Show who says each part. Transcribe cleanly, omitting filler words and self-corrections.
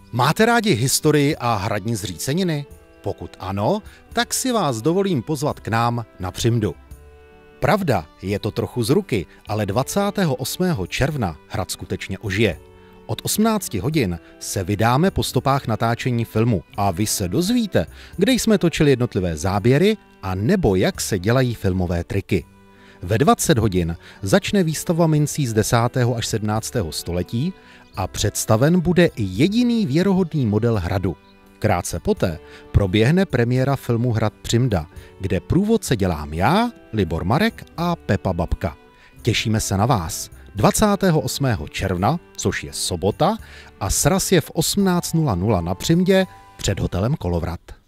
Speaker 1: Máte rádi historii a hradní zříceniny? Pokud ano, tak si vás dovolím pozvat k nám na Přimdu. Pravda, je to trochu z ruky, ale 28. června hrad skutečně ožije. Od 18 hodin se vydáme po stopách natáčení filmu a vy se dozvíte, kde jsme točili jednotlivé záběry a nebo jak se dělají filmové triky. Ve 20 hodin začne výstava mincí z 10. až 17. století a představen bude i jediný věrohodný model hradu. Krátce poté proběhne premiéra filmu Hrad Přimda, kde průvodce dělám já, Libor Marek a Pepa Babka. Těšíme se na vás 28. června, což je sobota, a sraz je v 18:00 na Přimdě před hotelem Kolovrat.